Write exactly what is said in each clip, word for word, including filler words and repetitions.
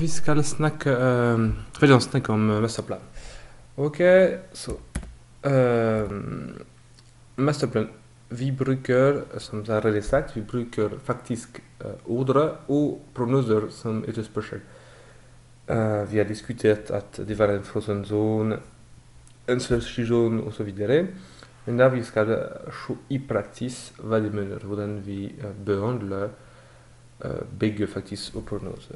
vi ska snacka, uh, välja snacka om masterplan. Okej, så um, masterplan. Vi brukar, som jag redan sagt, vi brukar faktiskt uh, ordre och prognoser som är speciellt. Uh, vi har diskuterat att det var en frozen zone, en slushig zone och så vidare. Men där vi ska i praktis vad det menar, hur vi uh, behandlar uh, bägge faktiskt och prognoser.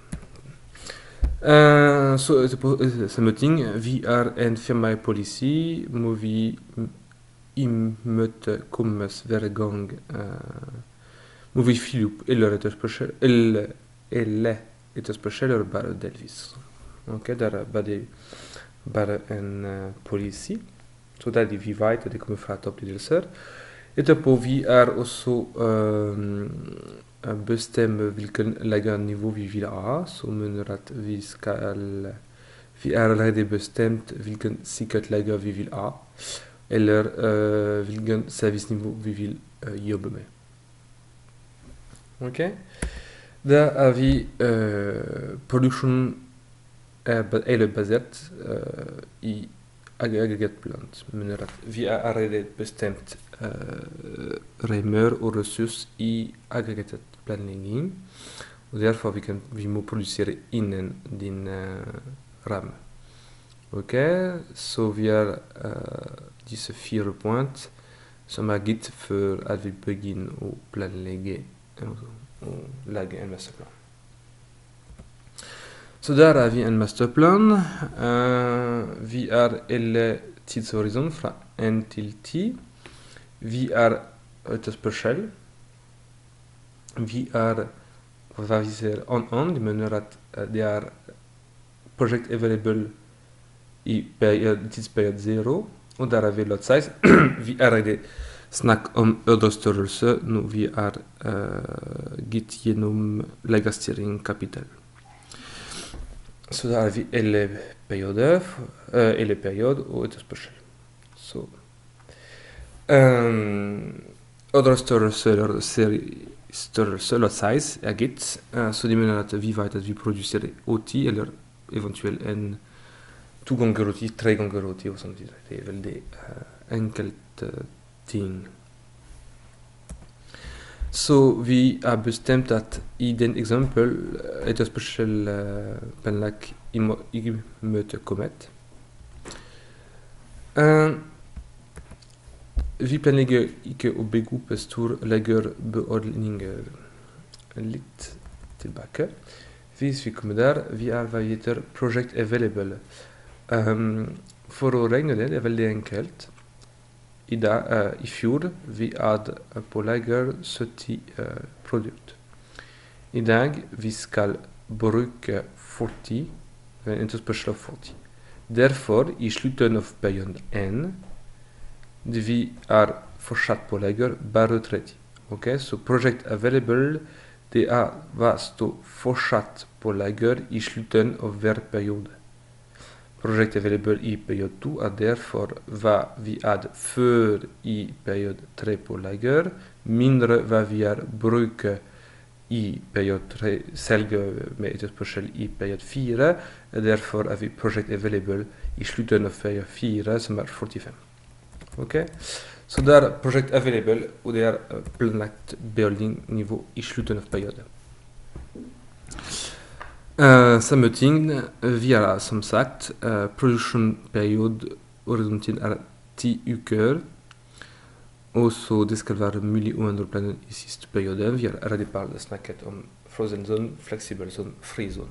Uh, så samma ting, vi är en firma i policy, må vi imötekommas varje gång uh, må vi fylla upp eller ett speciellt eller eller ett speciellt bara delvis. Okej, där är bara, bara en uh, policy. Så där vi vet att det kommer från upplevelser. Etapå vi är också um, bestämmer vilken lägernivå vi vill ha, så menar att vi ska vi är redan bestämt vilken säkerhetsläge vi vill ha eller uh, vilken servicenivå vi vill uh, jobba med. Okej? Okay? Där är vi uh, produktion är, är baserat uh, i aggregatplan. Menar att vi är redan bestämt uh, remer och resurs i aggregatet planläggning och därför vi kan vi må producera inom din uh, ram. Okej, okay? Så vi har uh, dessa fyra point som är gitt för att vi begynner att planlägga och lägga en masterplan. Så där har vi en masterplan. Uh, vi har alla tidshorisont från en till tio. Vi har ett speciellt. Vi har vad vi säger on-on, det menar att det är project available i period, tidsperiod zero. Och där har vi lot size. Vi har redan snack om ödestörelse. Nu vi har uh, gitt genom lägesstyrning kapital. Så där har vi alla perioder, uh, alla period och ett speciellt. Så um, ödestörelse eller serie störelse, lot size är gitt. Uh, så det menar att vi vet att vi producerar åttio eller eventuellt en två gånger åttio, tre gånger åttio och sånt vidare. Det är väl det uh, enkelt uh, ting. Så vi har bestämt att i den exempel ett speciellt uh, planlag imötekommet. Uh, vi planlägger icke och bygger upp stor lägerbeordningar lite tillbaka. Vis vi kommer där, vi har vad heter project available. Um, för att räkna det är väldigt enkelt. Idag, uh, i fjol vi hade på lager sjuttio uh, produkter. Idag vi ska bruka fyrtio, men inte speciellt fyrtio. Därför i slutet av period ett vi har fortsatt på lager bara trettio. Okay? Så project available det är vad står fortsatt på lager i slutet av varje period. Project available i period två är därför vad vi hade för i period tre på lager mindre vad vi har brukat i period tre sälja med ett speciellt i period fyra är därför är vi project available i slutet av period fyra som är fyrtiofem. Okej? Okay? Så där project available och det är planlagt building nivå i slutet av perioden. Uh, samma ting, vi har som sagt uh, produktionsperiod horisontal är tio veckor och så det ska vara möjligt under planen i sista perioden. Vi har redan snackat om frozen zone, flexible zone, free zone.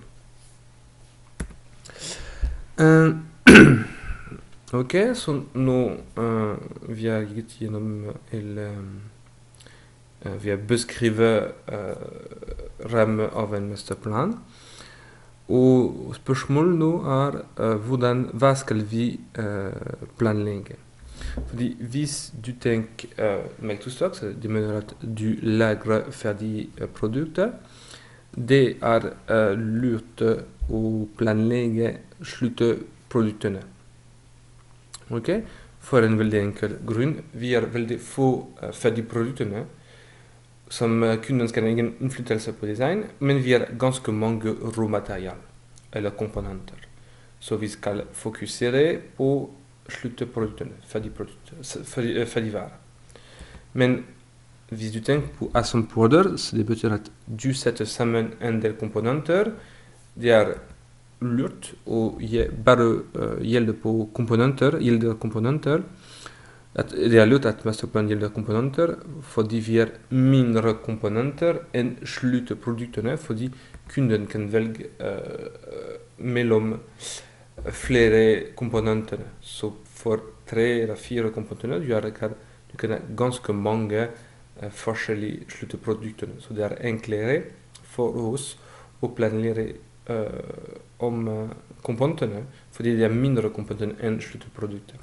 Uh, Okej, okay, så nu uh, vi har gått igenom eller uh, vi har beskrivit uh, ramen av en masterplan. Och spörsmål nu är uh, hvordan, vad ska vi uh, planlägga? För vis du tänker uh, make to stock, så det menar att du lägger färdiga uh, produkter. Det är uh, lurt att planlägga slutprodukterna. Okej? Okay? För en väldigt enkel grund. Vi har väldigt få uh, färdiga produkter som kunden kan ingen innflytelse på design, men vi har ganske mange råmaterial eller komponenter. Så vi skal fokusere på slutteproduktene, ferdigprodukter, ferdigvarer. Men hvis du tenker på assembler, så det betyr at du setter sammen en del komponenter. Det er lurt å bare uh, gjelde på komponenter, gjelder komponenter. At det er lurt at masterplan gjelder komponenter, fordi vi har mindre komponenter enn slutteproduktene, fordi kunden kan velge uh, mellom flere komponenter. Så for tre eller fire komponenter du, er, du kan ha ganske mange uh, forskjellige slutteprodukter. Så det er enklere for oss å planlegge uh, om uh, komponentene, fordi det er mindre komponenter enn slutteprodukter.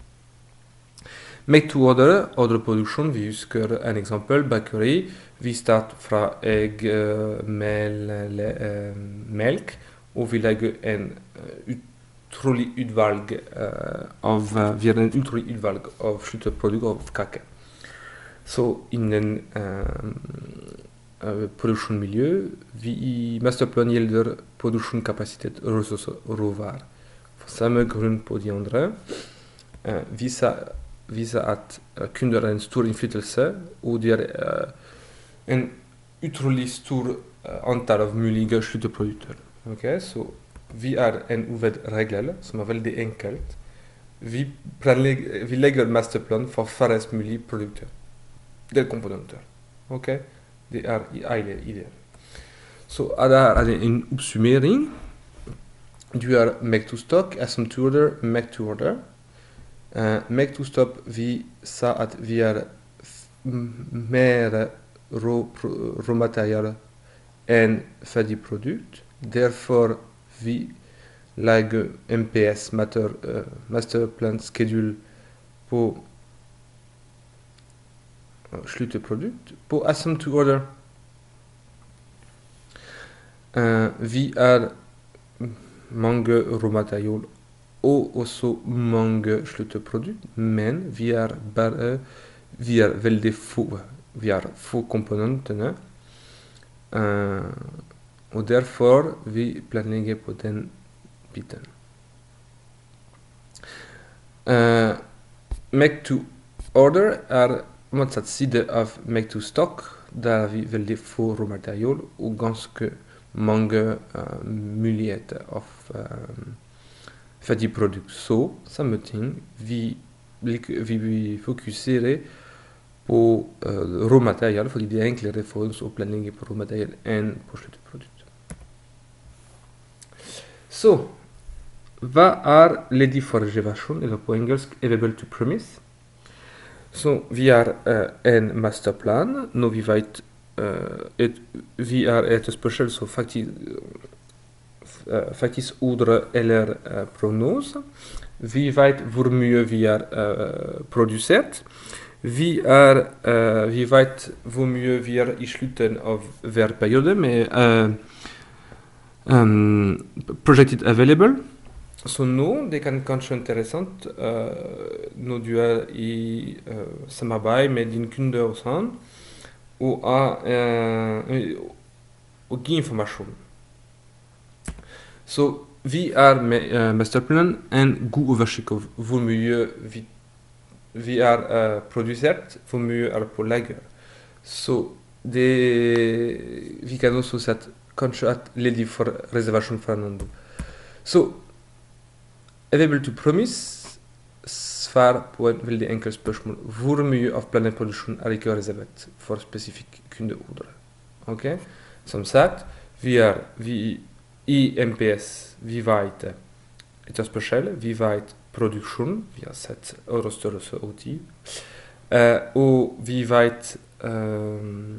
Make to order, ordreproduksjon, vi husker en eksempel, bakeri. Vi starter fra egg, uh, mel, le, uh, melk, og vi legger en uh, utrolig utvalg uh, av, uh, vi har en utrolig utvalg av slutteprodukt av kake. Så innen uh, uh, produksjonsmiljø, vi i masterplan gjelder produksjonskapasitet, ressurser, råvarer. For samme grunn på de andre, uh, viser viser at uh, kunder har en stor innflytelse, og det er uh, en utrolig stor uh, antall av mulige slutteprodukter. Okay? Så vi har en hovedregel som er veldig enkelt. Vi, vi legger masterplan for færrest mulig produkter. Det er komponenter. Okay? Det er i alle ideer. Så der er det en oppsummering. Du har make to stock, assume to order, make to order. Uh, make to stop, vi sa at vi har mer råmateriale enn ferdig produkt. Derfor vi lager M P S, master, uh, masterplan schedule, på uh, slutteprodukt. På assume to order, uh, vi har mange råmateriale og også mange slutteprodukt, men vi er bare vi er veldig få, vi har få komponentene, uh, og derfor vi planlegger på den biten. Uh, make to order er motsatt side av make to stock, der vi veldig få råmaterial og ganske mange uh, muligheter av uh, ferdig produkt. Så, samme ting, vi, vi, vi fokuserer på uh, råmaterial, fordi det er enklere for oss å planlegge på råmaterial enn på slutteprodukt. Så, hva er ledig for reservasjon, eller på engelsk available to promise? Så, vi har uh, en masterplan, når vi vet uh, et, vi har et spørsmål som faktisk Uh, faktisk ordre eller uh, prognose. Vi vet hvor mye vi har uh, produsert. Vi, er, uh, vi vet hvor mye vi har i slutten av hver periode med uh, um, projected available. Så nå, det kan kanskje interessant uh, når du er i uh, samarbeid med din kunde og sånn, og, uh, og gi informasjon. Så vi er med uh, masterplanen en god oversikt av hvor mye vi, vi har uh, produsert, hvor mye er på lager. Så det, vi kan også sette kanskje et ledig for reservasjon fra noen. Så available to promise svar på en veldig enkelt spørsmål. Hvor mye av planetproduksjonen er ikke reservert for spesifikk kundeordre? Okay? Som sagt, vi er vi i M P S, vi vet etter spørsmål, vi vet produksjon, vi har sett ordrestørrelse og tid, uh, og vi vet uh,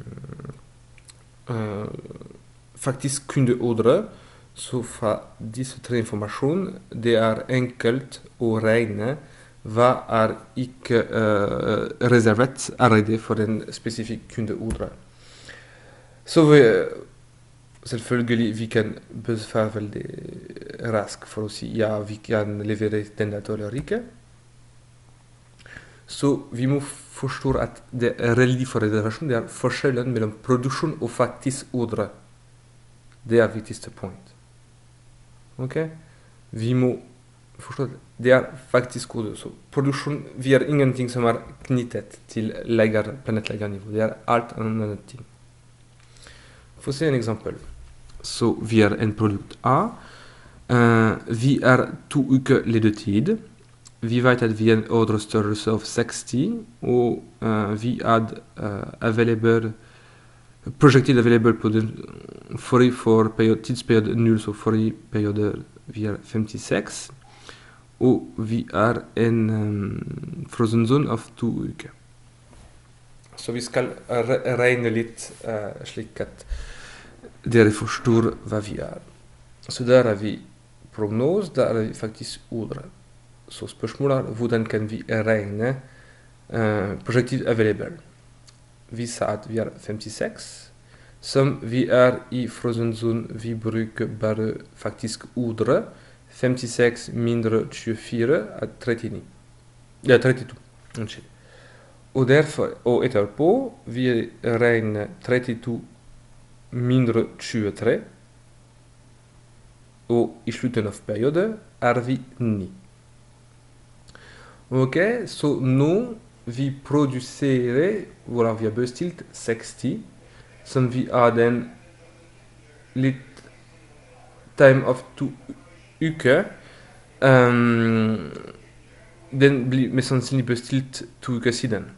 uh, faktisk kundeordre. Så fra disse tre informasjoner, det er enkelt å regne hva er ikke uh, reservert allerede for en spesifikk kundeordre. Så vi selvfølgelig vi kan besvare veldig raskt for å si ja, vi kan levere den data eller ikke. So vi må forstå at det er veldig for reservasjon. Det er forskjellen mellom produksjon og faktisk ordre. Det er viktigste point. Ok? Vi må forstå at det er faktisk ordre. Så produksjon, vi er ingenting som er knyttet til lager, planetlegernivå. Det er alt annet ting. For å se en eksempel. Så vi er en produkt A. Uh, vi er to uker ledetid. Vi vet at vi er en ordrestørrelse av seksti, og uh, vi hadde uh, available, projected available på den forrige for periode, tidsperiode null, så forrige periode vi er femtiseks, og vi er en um, frozen zone av to uker. Så vi skal re regne litt uh, slik at dere forstår hva vi er. Så der er vi prognose, der er vi faktisk ordre. Så spørsmålet er hvordan kan vi regne uh, projected available. Vi sa at vi er femtiseks. Som vi er i frozen zone, vi bruker bare faktisk ordre. femtiseks mindre tjuefire er trettini. Ja, trettito. Unnskyld. Og derfor, og etterpå, vi regner trettito mindre tjuetre. Og i slutten av periode er vi ni. Ok, så nå vi produserer, hvor vi har bestilt seksti, som vi har den litt time of to uker. Um, den blir mest sannsynlig bestilt to uker siden.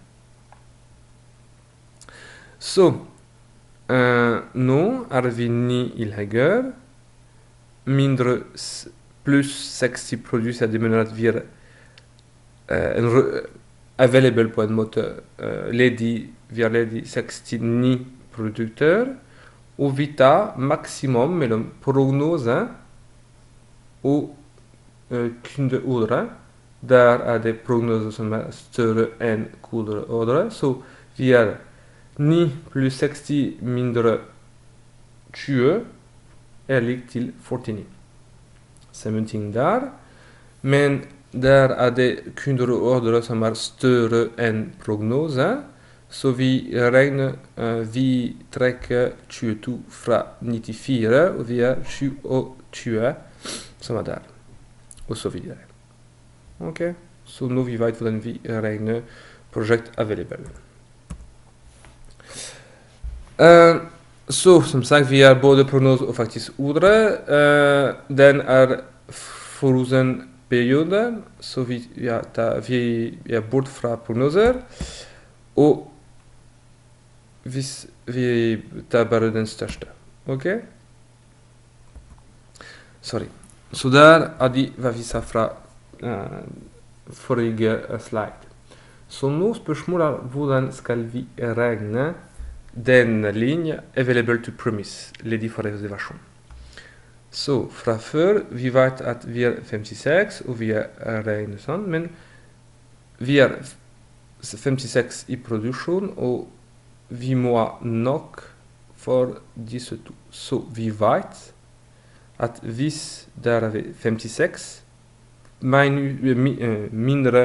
Så uh, nå er vi ni i lager, mindre pluss seksti produser, det mener at vi er Uh, en available på en måte uh, ledig, vi har ledig sekstini produkter, og vi tar maksimum mellom prognose og uh, kundeordre. Der er det prognose som er større enn kundeordre, så vi er ni pluss seksti mindre tjue er lik til førtini. Samme ting der, men der er det kundeordre som er større enn prognose, så vi regner, uh, vi trekker tjueto fra nittifire, og vi er tjue som er der, og så videre. Ok, så nå vi vet hvordan vi regner project available. Uh, så som sagt, vi er både prognose og faktisk ordre. Uh, den er frozen periode, så vi, ja, da, vi er bort fra prognoser, og hvis vi tar bare den største, ok? Sorry. Så der er de hva vi sa fra uh, forrige slide. Så nå spørsmålet er hvordan skal vi regne den linje available to premise, ledig for reservasjon. Så fra før, vi vet at vi er femtiseks, og vi er regnet sånn, men vi er femtiseks i produksjon, og vi må ha nok for disse to. Så vi vet at hvis der er femtiseks, mindre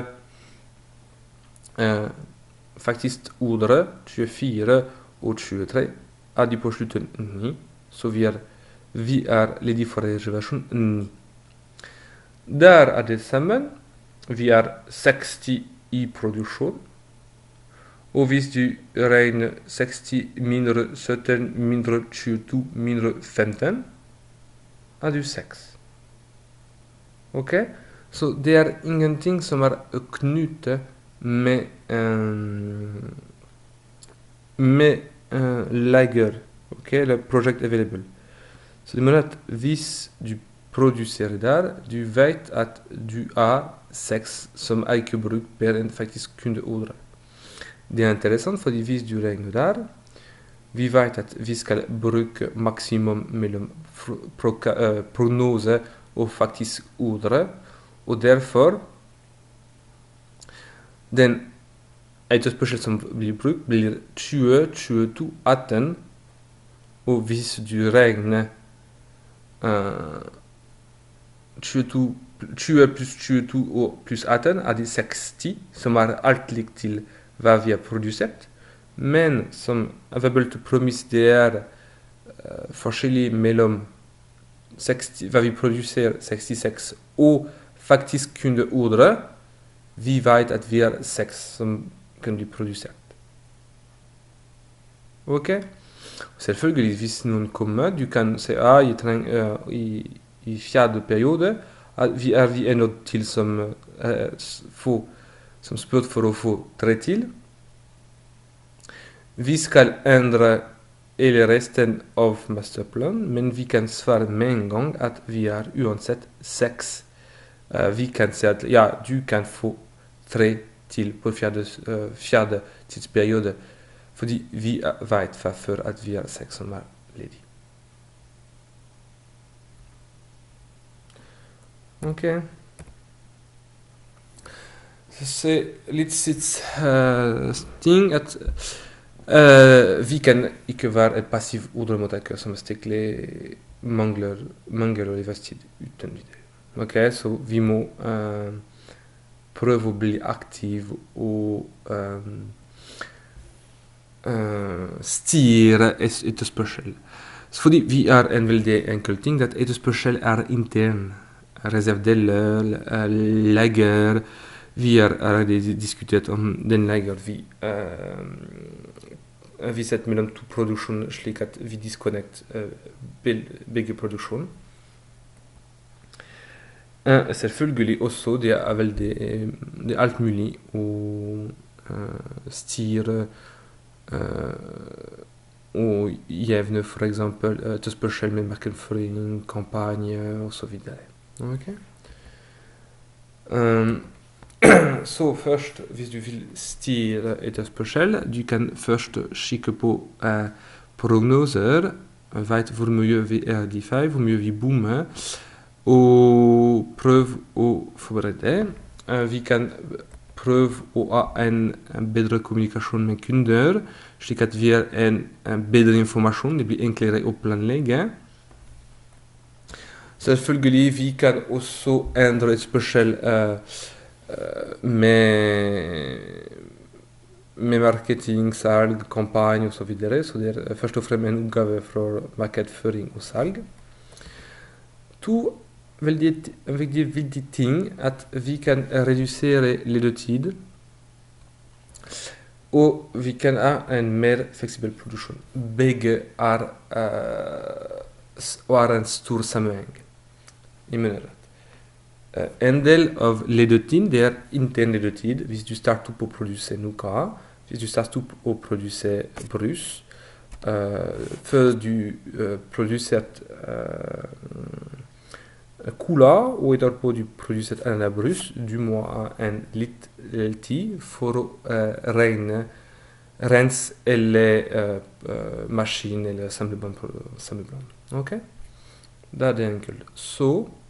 uh, faktisk ordre, tjuefire og tjuetre, er de på slutten ni, så vi er Vi er ledig for reservasjon ni. Der er det sammen. Vi er seksti i produksjon. Og hvis du regner seksti mindre sytten, mindre tjueto, mindre femten, er du seks. Ok? Så det er ingenting som er knyttet med, um, med uh, lager, ok? Eller project available. Så det mener at hvis du produserer der, du vet at du har seks som er ikke brukt per en faktisk kundeordre. Det er interessant, fordi hvis du regner der, vi vet at vi skal bruke maksimum mellom prognose og faktisk ordre, og derfor den etterspørsel som blir brukt blir tjue, tjueto, atten, og hvis du regner Uh, tjueto tjue plus tjueto og plus atten er de seksti, som er alt likt til hva vi har produsert. Men som eventuelt premiss det er uh, forskjellig mellom seksti, hva vi produserer sekstiseks og faktisk kundeordre, vi vet at vi har seks som kan bli produsert. Ok? Selvfølgelig, hvis noen kommer, du kan si ah, jeg trenger, uh, i, i fjerde periode, at vi er vi ennå til som, uh, få, som spurt for å få tre til. Vi skal endre hele resten av masterplanen, men vi kan svare med en gang at vi er uansett seks. Uh, vi kan si at ja, du kan få tre til på fjerde, uh, fjerde tidsperiode, fordi vi vet fra før at vi er seks som er ledige. Ok. Så litt sitt uh, ting at uh, vi kan ikke være et passiv ordremottaker som stikkelig mangler, mangler og levetid uten videre. Ok, så vi må uh, prøve å bli aktiv og um, Uh, styre etterspørsel. Fordi vi er en veldig enkel ting, at etterspørsel er intern. Reservedeler, uh, lager. Vi har allerede diskutert om den lager vi uh, vi setter mellom to produksjoner, slik at vi disconnecter uh, begge produksjoner. Uh, selvfølgelig også, det er veldig det er alt mulig å uh, styre Uh, og jevne for eksempel uh, etterspørsel med markedsføring, kampanje og så videre. Ok? Um, så først, hvis du vil styre etterspørsel, du kan først kikke på uh, prognoser, vet hvor mye vi er de feil, hvor mye vi bommer, og prøv å forberede. Uh, vi kan prøve å ha en, en bedre kommunikasjon med kunder, slik at vi har en, en bedre informasjon, det blir enklere å planlegge. Selvfølgelig, vi kan også endre etterspørsel uh, uh, med, med marketing, salg, kampanje og så videre, så det er først og fremst en oppgave for markedsføring og salg. To veldig, en veldig viktig ting at vi kan redusere ledetid, og vi kan ha en mer fleksibel produksjon. Begge er, uh, er en stor sammenheng. Jeg mener at uh, en del av ledetid, det er intern ledetid. Hvis du starter opp å produsere noe, hvis du starter opp å produsere brus, uh, før du uh, produserte uh, cola, og etterpå du produserer en brus, du må ha en litt tid for å uh, regne, rense eller uh, uh, maskin eller samlebånd. Ok? Da er det enkelt. Så,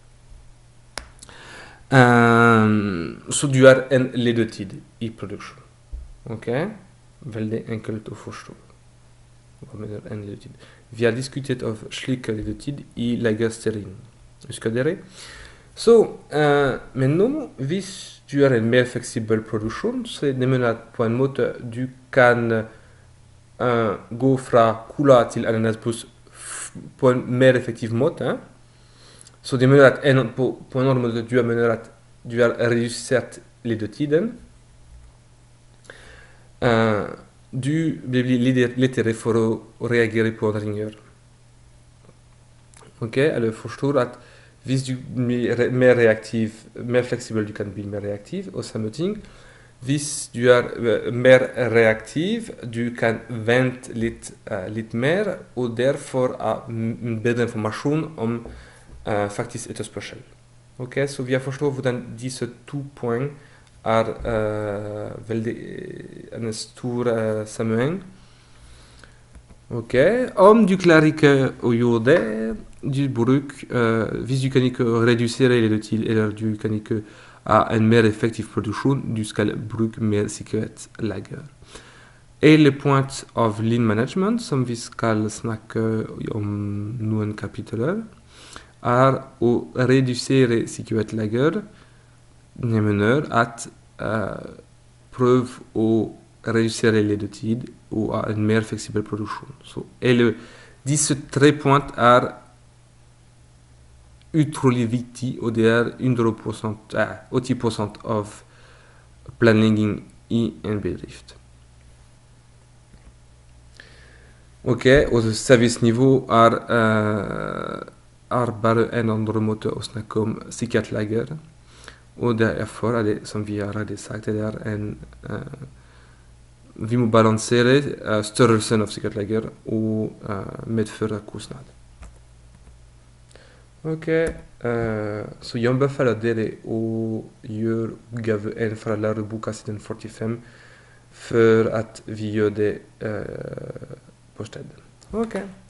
um, så du har en ledetid i produksjon. Ok? Veldig enkelt å forstå. Hva mener en ledetid? Vi har diskutert av slik ledetid i lagerstyring. Husker dere? Så, uh, men nå, hvis du har en mer fleksibel produksjon, så det mener at på en måte du kan uh, gå fra cola til ananasbrus på en mer effektiv måte. Så det mener at en, på, på en annen måte du mener at du har redusert ledetiden. Uh, du blir lettere for å, å reagere på endringer. Ok, eller forstår at hvis du blir mer reaktiv, mer fleksibel, du kan bli mer reaktiv, og samme ting. Hvis du er mer reaktiv, du kan vente litt, uh, litt mer, og derfor ha uh, bedre informasjon om uh, faktisk etterspørsel. Ok, så vi har forstått hvordan disse to poeng er uh, veldig en stor uh, sammenheng. Ok, om du klarer ikke å gjøre det, du bruk, uh, hvis du kan ikke redusere ledetid, eller du kan ikke ha en mer effektiv produksjon, du skal bruke mer sikkerhetslager. Hele point av lean management, som vi skal snakke om noen kapitler, är att reducera säkerhetsläger, nämligen att uh, pröva att reducera ledtid och ha en mer flexibel produktion. Så, eller, dessa tre points är otroligt viktiga och det är hundra procent, äh, åttio procent av planeringen i en bedrift. Okej, okay, och servicenivå är, uh, är bara en andra måte att snacka om säkerhetsläger. Och därför är det, som vi har redan sagt, det är en... Uh, vi måste balansera uh, störelsen av säkerhetsläger och uh, medföra kostnad. Okej, okay, uh, så jag befaller dere att göra uppgave en från läroboken sidan fyrtiofem för att vi gör det uh, på stället. Okej. Okay.